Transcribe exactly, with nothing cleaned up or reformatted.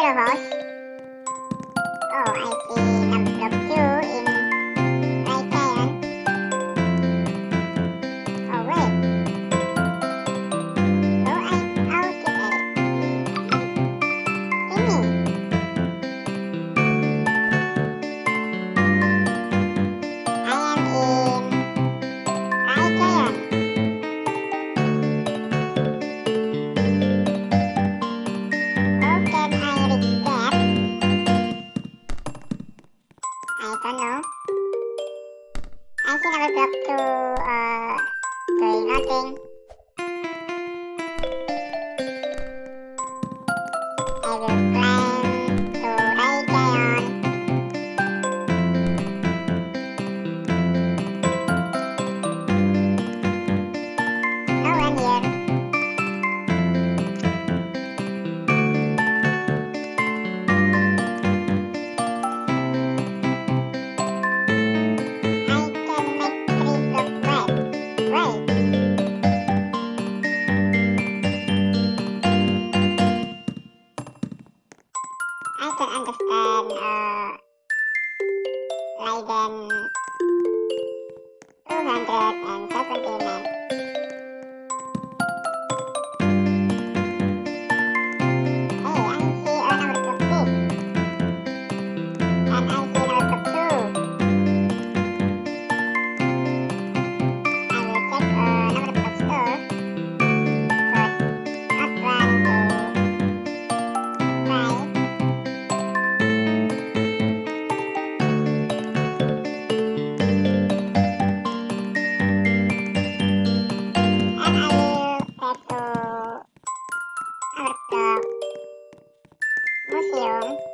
house. Oh, I see number block two in right giant. Oh wait. So I how did I thinking? I am in right giant. How can I reach that? I don't know. I see number block two uh doing nothing. I will climb to right giant. No one here. I can make three block right. Right. I can understand uh Leiden two hundred seventy-nine. Hey, I see a number block six. And I see number block two. I will check uh, number block store. But not run to try. And I will head to number block museum.